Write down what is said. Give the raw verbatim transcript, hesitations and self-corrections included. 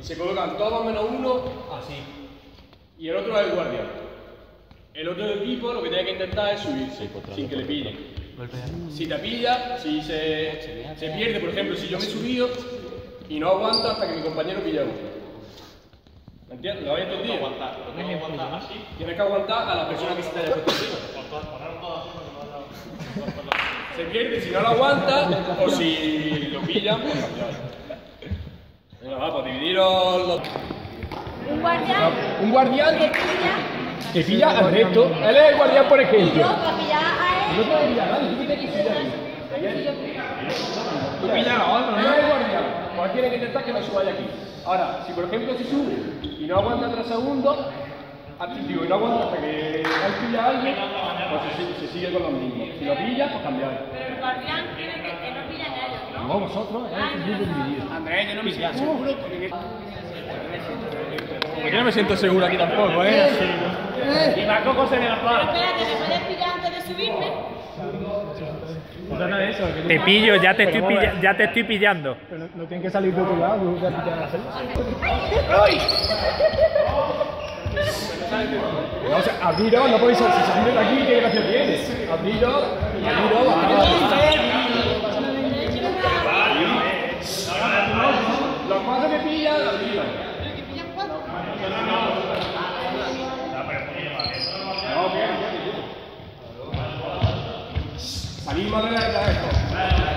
se colocan todos menos uno así. Y el otro es el guardián. El otro equipo lo que tiene que intentar es subirse sin que le pillen. Si te pilla, si se, se pierde, por ejemplo, si yo me he subido y no aguanto hasta que mi compañero pilla uno. ¿Me entiendes? ¿Lo habéis entendido? Tienes que aguantar a la persona que se te haya puesto encima. Se pierde si no lo aguanta o si lo pillan, pues cambiar. Venga, va, pues dividiros los... Un guardián. Un guardián que pilla. que pilla al resto. Él es el guardián, por ejemplo. Y yo para pillar a él. No te pillar, ¿vale? Tú tienes que pillar aquí. Tú pillas a otro, no es el guardián. Pues tiene que intentar que no suba aquí. Ahora, si por ejemplo se sube y no aguanta tres segundos, digo, y no aguanta hasta que él pilla a alguien, pues se, se sigue con los mismos. Si lo pilla, pues cambiar. Pero el guardián tiene que, que no pillan a ellos, ¿no? No, vosotros, es un grupo dividido. Andrés, yo no me siento seguro porque... Yo no me siento seguro aquí tampoco, ¿eh? Y Marco se me la Pero para. espérate, ¿me puedes pillar antes de subirme? Nada de eso. Te pillo, ya te estoy, pilla, ya te estoy pillando. Pero no, no tienen que salir de otro lado, no voy a pillar a la salida. No, o sea, abriros, no podéis salir. Si salís de aquí, ¿qué gracia tiene? Abriros, abriros, bastante. Los cuatro que pillan, abriros. No, bien, bien. Salimos de la esto.